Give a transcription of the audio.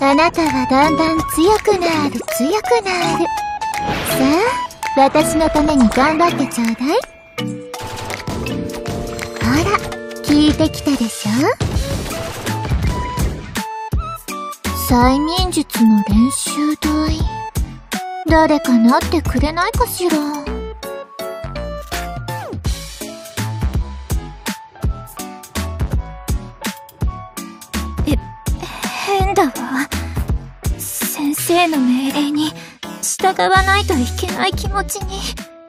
あなたはだんだん強くなる強くなる。さあ、私のために頑張ってちょうだい。ほら、効いてきたでしょ。催眠術の練習台、誰かなってくれないかしら。変だわ。先生の命令に従わないといけない気持ちに。